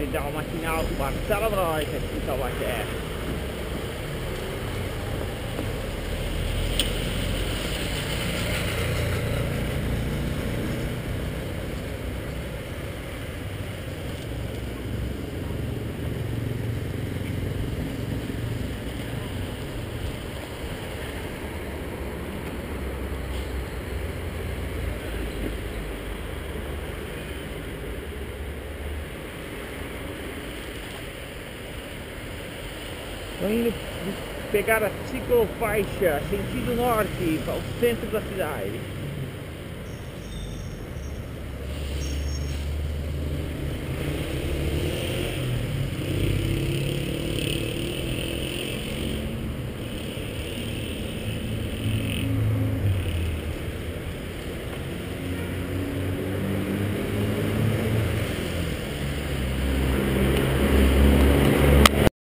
dá uma sinal, marcela pra nós aqui em Taubaté. Estou indo pegar a ciclofaixa, sentido norte, para o centro da cidade.